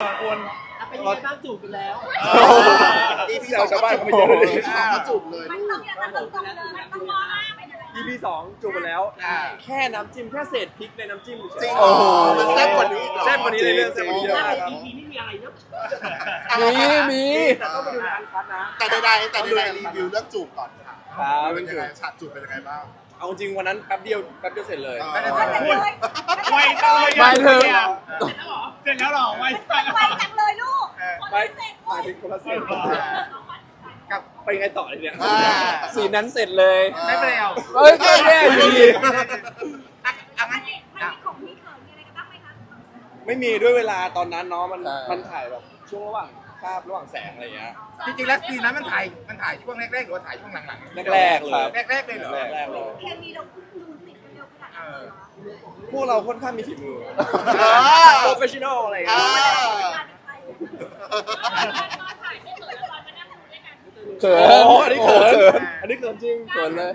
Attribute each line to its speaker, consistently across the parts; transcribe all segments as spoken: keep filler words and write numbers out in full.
Speaker 1: คนเป็นยังไงบ้างจูบกันแล้ว
Speaker 2: อีพีสองชาวบ้านเขาไปเยอะเลยเขาจูบเลยลูก
Speaker 1: อีพีสองจูบกันแล้วแค่น้ำจิ้มแค่เศษพริกในน้ำจิ้ม
Speaker 2: จริงโอ้โหมันแซ่บกว่านี้
Speaker 1: แซ่บกว่านี้เลยเรื่องแซ่บกว่านี้เยอะครับอีพีไม่มีอะไรเนอะมีมีแต่ต้องไปดูงานคัดนะแต่
Speaker 2: ใดๆแต่ใดๆรีวิวเรื่องจูบก่อนค่ะเป็นยังไงฉากจูบเป็นยังไงบ้าง
Speaker 1: เอาจริงวันนั้นแป๊บเดียวแป๊บเดียวเสร็จเลย
Speaker 3: ไวจังเลย
Speaker 1: ไม่ถึง
Speaker 3: เสร็จแล้วหรอไว
Speaker 4: ไวจังเลยลูก
Speaker 1: ไปไปถึงคนละเสร็จกับไปไงต่อเลยเนี่ยสีนั้นเสร็จเลย
Speaker 3: ไม่เป็นไรเอา
Speaker 1: เฮ้ยก็แย่อยู่ดีไม่มีด้วยเวลาตอนนั้นเนาะมันมันถ่ายแบบช่วงระหว่างคาบระหว่างแสงอะไรอย่างเงี้ย
Speaker 3: จริงๆแล้วซีนนั้นมันถ่ายมันถ่ายช่วงแรกๆหรือว่าถ่ายช่วงหลัง
Speaker 1: ๆแรกๆเลย
Speaker 3: แรกๆเลยเหรอ
Speaker 1: แรกๆเลย
Speaker 4: เคมีเราคุณติดเร็วขนาดนั้น
Speaker 1: พวกเราค่อนข้างมีฝีมือโปรเฟชชั่นอลอะไรอย่างเงี้ยเขินอันนี้เขินอันนี้เขินจริงเขินเลย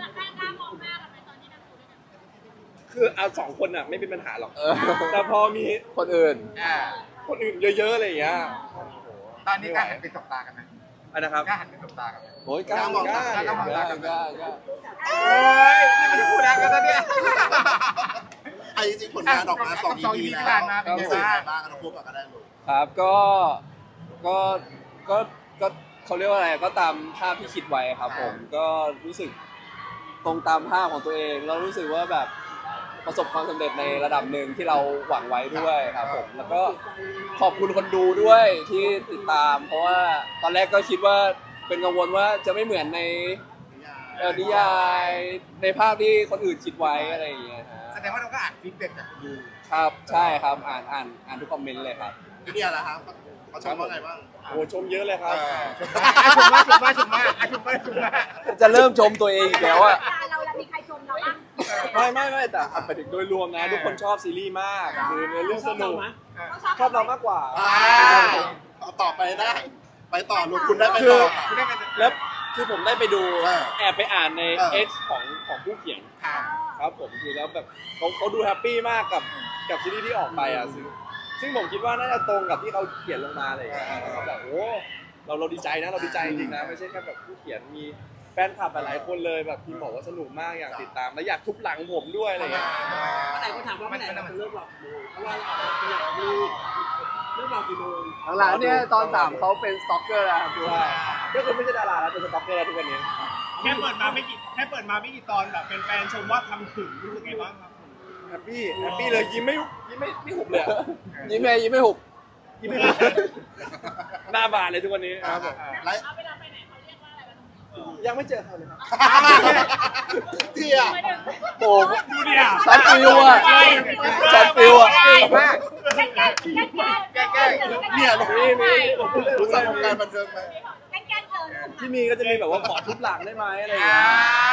Speaker 1: คือเอาสองคนอ่ะไม่เป็นปัญหาหรอกแต่พอมีคนอื่นคนอื่นเยอะๆอะไรอย่างเงี้ย
Speaker 3: ตอนนี้กล้าหันไปสบตากันไหม
Speaker 1: อะไรนะครับ
Speaker 3: กล้าหันไปสบตากันไหม
Speaker 1: โอ้ยกล้ามองกล้ากล้ามองกล้ากล้ากล้า
Speaker 3: โอ้ยนี่มันพูดอะไรกันตอนเนี้ย
Speaker 2: ไอ้จริงผลงานออกมาสอง อี พี แล้วเป็นยังไงบ้างเราพูดกันได้หมด
Speaker 1: ครับก็ก็ก็ก็เขาเรียกว่าอะไรก็ตามภาพที่คิดไว้ครับผมก็รู้สึกตรงตามภาพของตัวเองเรารู้สึกว่าแบบประสบความสำเร็จในระดับหนึ่งที่เราหวังไว้ด้วยครับผมแล้วก็ขอบคุณคนดูด้วยที่ติดตามเพราะว่าตอนแรกก็คิดว่าเป็นกังวลว่าจะไม่เหมือนในนิยายในภาพที่คนอื่นคิดไว้อะไรอย่างเงี้ยฮะ
Speaker 3: แสดงว่าเราก็อ่านฟีดแบ็กจากดู
Speaker 1: ครับใช่ครับอ่านอ่านอ่านทุกคอมเมนต์เลยครับ
Speaker 2: พี่เนี่ยแหละครับเขาชมว่าไงบ้าง
Speaker 1: โอ้ชมเยอะเลยครับ
Speaker 3: ชมว่าชมว่าชมว่าชมว่าชมว่า
Speaker 1: จะเริ่มชมตัวเองอีกแล้วอะ
Speaker 4: เราเรามีใครชมเราบ้าง
Speaker 1: ไม่ไม่ไม่แต่ไปถึงโดยรวมนะทุกคนชอบซีรีส์มากคือเนื้อเรื่องสนุกชอบเรามากกว่า
Speaker 2: เอาต่อไปได้ไปต่อลูกคุณได้ไปต่อ
Speaker 1: แล้วคือผมได้ไปดูแอบไปอ่านใน X ของของผู้เขียนครับผมคือแล้วแบบเขาเขาดูแฮปปี้มากกับกับซีรีส์ที่ออกไปอ่ะซึ่งซึ่งผมคิดว่าน่าจะตรงกับที่เขาเขียนลงมาเลยแบบโอ้เราเราดีใจนะเราดีใจจริงๆนะไม่ใช่แค่แบบผู้เขียนมีแฟนคลับหลายคนเลยแบบพี่บอกว่าสนุกมากอยากติดตามและอยากทุบหลังผมด้วยอะไรอย่างเงี้ยแต่ก็ถามว่าเมื่อไหร่เราเลิกหลอกดูเพราะว่าอยากดูเลิกหลอกกี่โมงหลังเนี่ยตอนสามเขาเป็นสต็อกเกอร์แล้วครับด้วยก็คือไม่ใช่ดาราแล้วเป็นสต็อกเกอร์แล้วทุกวันนี้
Speaker 3: แค่เปิดมาไม่กี่แค่เปิดมาไม่กี่ตอนแบบเป็นแฟนชมว่าทำถึงรู้สึกไงบ้างครับ
Speaker 1: แฮปปี้แฮปปี้เลยยิ้มไม่ยิ้มไม่ไม่หุบเลยยิ้มไม่ยิ้มไม่หุบยิ้มไม่หน้าบานเลยทุกวันนี้ครับผมเอาเวลาไปไหนเขาเรียกว่าอะไรบ้างยังไม่เจอเขาเลยครับ
Speaker 2: เที่ย
Speaker 1: โอ้ดูดิอ่ะชัดฟิวอ่ะชัดฟิวอ่ะมาก
Speaker 4: แก้แก้แก้แก้
Speaker 2: เนี่ยมีมีรู้จักวงการบันเทิงไหม
Speaker 4: แก้แก้เกิน
Speaker 1: ที่มีก็จะมีแบบว่าขอทุบหลังได้ไหมอะไรอย่างเงี้ย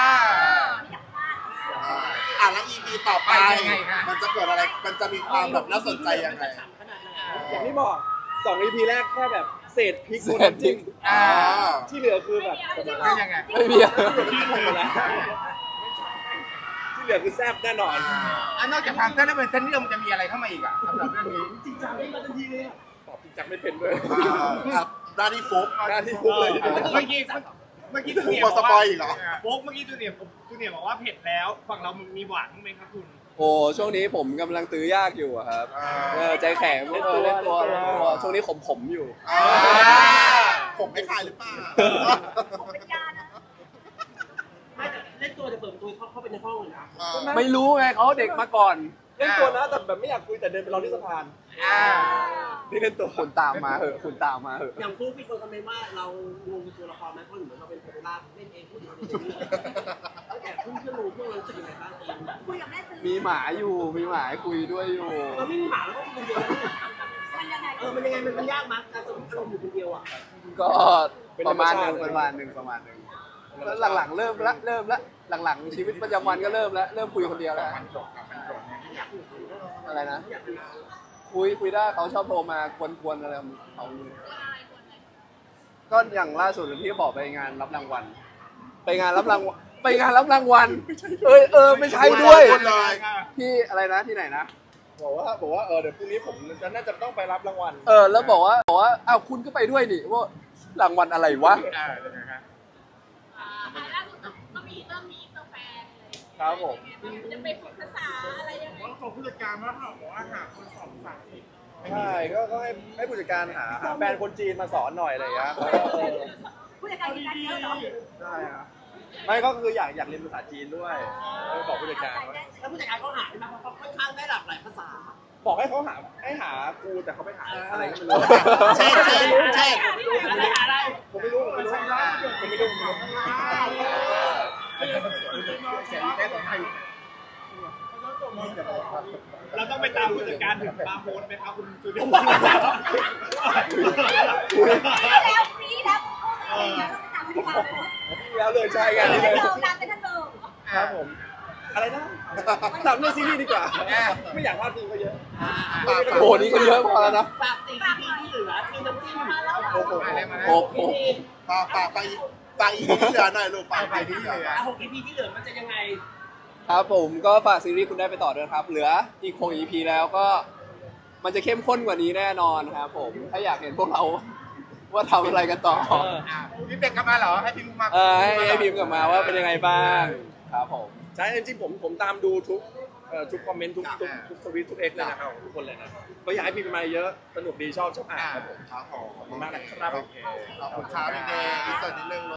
Speaker 2: อ่ะแล้ว อี พี ต่อไปมันจะเกิดอะไรมันจะมีความแบบน่าสนใจยังไง
Speaker 1: อย่างที่บอกสอง อี พี แรกแค่แบบเศษพริกบนน้ำจิ้มที่เหลือคือแบบ
Speaker 3: ไม่ยังไง
Speaker 1: ไม่มีที่เหลือคือแซ่บแน่นอน
Speaker 3: อ่ะนอกจากความแซ่บแล้วเป็นเส้นเรื่องมันจะมีอะไรเข้ามาอีกอ่ะสำหรับเรื่องนี้
Speaker 1: จริงจังไม่มาทันทีเลยตอบจริงจังไม่เป็นด้วย
Speaker 2: หน้าที่ฟุก
Speaker 1: หน้าที่ฟุกเลย
Speaker 3: เมื่อกี้เมื่อกี้จูเนียร์บอกว่าโป๊กเมื่อกี้จูเนียร์จูเนียร์บอกว่าเผ็ดแล้วฝั่งเรามีหวานไหมครับคุณ
Speaker 1: โอ้ช่วงนี้ผมกำลังตื้อยากอยู่ครับใจแข็งเล่นตัวเล่นตัวช่วงนี้ขมผมอยู่
Speaker 2: ผมไม่คลายหรือเปล่า
Speaker 4: ผมเป็นยานะ
Speaker 1: ไม่แต่เล่นตัวจะเปิดประตูเข้าเข้าไปในห้องเลยนะไม่รู้ไงเขาเด็กมาก่อนเล่นตัวนะแต่แบบไม่อยากคุยแต่เดินไปรอที่สะพานนี่เล่นตัวคุณตามมาเหอะคุณตามมาเหอะอย่างฟูพี่คนคอมเมนต์ว่าเรางงตัวละครไหมเพราะเหมือนเราเป็นโปรลาเล่นเองพูดเองแล้วแอบพุ่งขึ้นรูพวกเรารู้สึกยังไงบ้าง
Speaker 4: คุยกับแม่ซื้อ
Speaker 1: มีหมาอยู่มีหมาคุยด้วยอยู่เราไม่มีหมาแล้วก็คุยเดียวมันยังไงเออมันยังไงมันยากมั้ยการสมมติเราอยู่คนเดียวอ่ะก็ประมาณนึงประมาณนึงประมาณนึงแล้วหลังๆเริ่มละเริ่มละหลังๆชีวิตประจำวันก็เริ่มแล้วเริ่มคุยคนเดียวแล้วอะไรนะคุยคุยได้เขาชอบโทรมากวนๆอะไรของเขาก็อย่างล่าสุดที่บอกไปงานรับรางวัลไปงานรับรางวัลไปงานรับรางวัลเออเออไม่ใช่ด้วยที่อะไรนะที่ไหนนะบอกว่าบอกว่าเออเดี๋ยวพรุ่งนี้ผมจะน่าจะต้องไปรับรางวัล
Speaker 5: เออแล้วบอกว่าบอกว่าอ้าวคุณก็ไปด้วยนี่ว่ารางวัลอะไรวะ
Speaker 3: อ่าเป็นไงครับ
Speaker 4: อ่าล่าสุดก็มีเริ่มมีอินเตอร์แฟนเลย
Speaker 1: ครับผม
Speaker 4: จะไปฝึกภาษาอะไรยังไง
Speaker 3: ว่าของผู้จัดการว่าเขาบอกว่าหาคนสอนภาษาอังกฤษ
Speaker 1: ใช่ก็ก็ให้ให้ผู้จัดการหาหาแฟนคนจีนมาสอนหน่อยอะไรอย่างเงี้ยเออ
Speaker 4: ผู้จัดการมีการเยอะเหรอ
Speaker 1: ใช่ครับไม่ก็คืออยากอยากเรียนภาษาจีนด้วยเออบอกผู้จัดการว่า
Speaker 6: แล้วผู้จัดการเขาหาใช่ไหมเพราะเขาค่อนข้างได้หลากหลายภาษา
Speaker 1: บอกให้เขาหาให้หาครูแต่เขาไปหาอะไรก็ไม่รู้
Speaker 2: เช่นเช่นเช่น
Speaker 6: อะไรอะไร
Speaker 1: ผมไม่รู้ผมไม่รู้ผมไม่รู้ผมไม่รู้
Speaker 3: เราต้องไปตามผู้จัดการถึงบาร์โฮสไหมครับคุณจูเนียร์
Speaker 4: แล้วฟรีแล้วโอ้ยเราไปตามผู้จัดการเลย
Speaker 1: แล้วเลยใช่ไง
Speaker 4: ท่าน
Speaker 1: นี่เลย
Speaker 4: เดิมตามไปท่านเดิม
Speaker 1: ครับผมอะไรนะถามเรื่องซีรีส์ดีกว่าไม่อยากพลาดพิงก็เยอะ
Speaker 5: โอ้โหนี่ก็เยอะพอแล้วนะ
Speaker 6: ฝากสี่ อี พี ที่เหลือคือน้ำจิ้ม
Speaker 4: มาแล้ว
Speaker 1: โอ้โห
Speaker 5: โอ้โห
Speaker 2: ฝากฝากไปฝากอีกที่เหลือหน่อยลูกฝากไปที่เหลือ
Speaker 6: อ่ะหก อี พี ที่เหลือมันจะยังไง
Speaker 5: ครับผมก็ฝากซีรีส์คุณได้ไปต่อด้วยครับ เหลืออีกหก อี พี แล้วก็มันจะเข้มข้นกว่านี้แน่นอนครับผมถ้าอยากเห็นพวกเราว่าทำอะไรกันต่อ
Speaker 3: พี่เป็กกลับมาเหรอให้พี่มุกมา
Speaker 5: เออให้ให้พิมพ์กลับมาว่าเป็นยังไงบ้างครับผม
Speaker 1: ใช่จริงๆผมผมตามดูทุกเอ่อทุกคอมเมนต์ทุกทุกทุกทวิตทุกเอ็กซ์เลยนะครับทุกคนเลยนะก็อยากให้พิมพ์มาเยอะสนุกดีชอบชอบอ่านครับผม
Speaker 2: ครับผม
Speaker 1: ขอบคุณมากนะครับ
Speaker 2: ขอบคุณครับพี่เดย์อีกสักนิดนึง